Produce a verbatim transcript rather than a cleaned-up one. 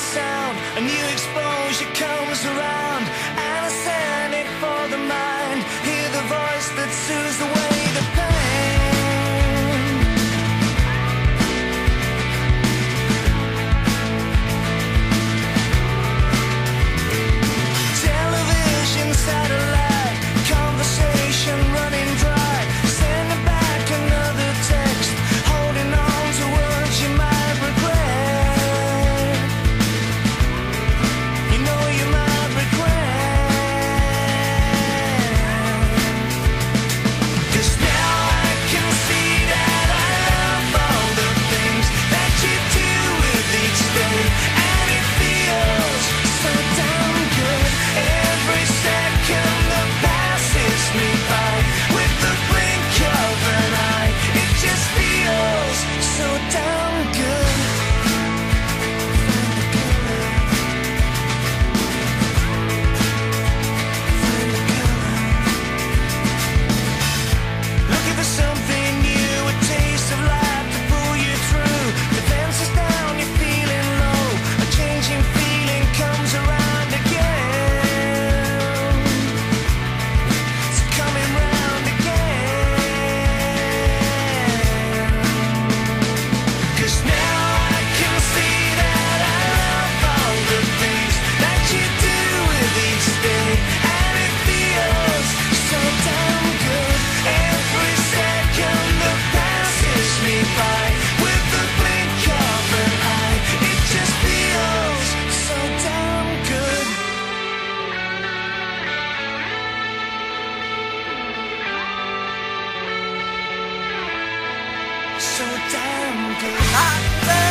sound, a new exposure comes around. Anesthetic for the mind, hear the voice that soothes away the pain. Television, satellite, conversation running dry. Sending back another text, holding on to words you might regret. You know you might regret. 'Cause now I can see that I love all the things that you do with each day. And it feels so damn good. Every second that passes me by, with the blink of an eye, it just feels so damn good. Looking for something new, a taste of life to pull you through. Defenses down, you're feeling low. A changing feeling comes around again. It's coming round again. 'Cause now I can see that I love all the things that you do with each day. And it feels so damn good. Every second that passes me by, with the blink of an eye, it just feels so damn good. So damn good.